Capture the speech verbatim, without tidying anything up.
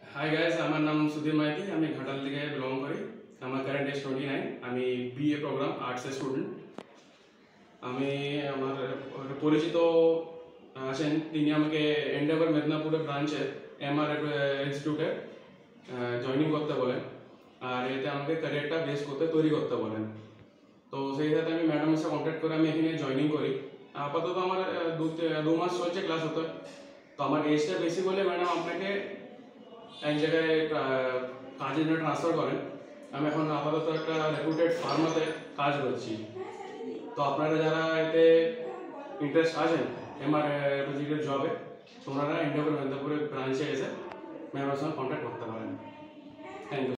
Hi guys, আমার নাম সুধীর মাইতি। আমি ঘাটাল থেকে বিলং করি। আমার কারেন্ট এজ টোয়েন্টি নাইন। আমি বিএ প্রোগ্রাম আর্টসের স্টুডেন্ট। আমি আমার পরিচিত আছেন, তিনি আমাকে এন্ডেভার মেদিনীপুরের ব্রাঞ্চের এমআর ইনস্টিটিউটে জয়েনিং করতে বলেন, আর এতে আমাকে ক্যারিয়ারটা বেস করতে তৈরি করতে বলেন। তো সেই সাথে আমি ম্যাডামের সাথে কন্ট্যাক্ট করে আমি এখানে জয়েনিং করি। আপাতত আমার দু দু মাস চলছে ক্লাস হতে। তো আমার এজটা বেশি বলে ম্যাডাম আপনাকে এক জায়গায় কাজের জন্য ট্রান্সফার করেন। আমি এখন আপাতত একটা রেপুটেড ফার্মাতে কাজ করছি। তো আপনারা যারা এতে ইন্টারেস্ট আছেন এমআর রেপ্রেজেন্টেটিভ জবে, তোমরা এন্ডেভার মেদিনীপুরের ব্রাঞ্চে এসে ম্যামের সঙ্গে কন্ট্যাক্ট করতে পারেন। Thank you.